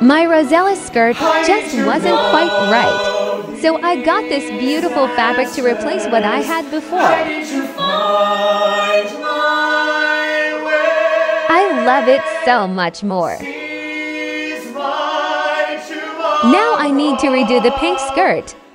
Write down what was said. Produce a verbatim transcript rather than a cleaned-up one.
My Rosella skirt just wasn't quite right, so I got this beautiful fabric to replace what I had before. I love it so much more. Now I need to redo the pink skirt.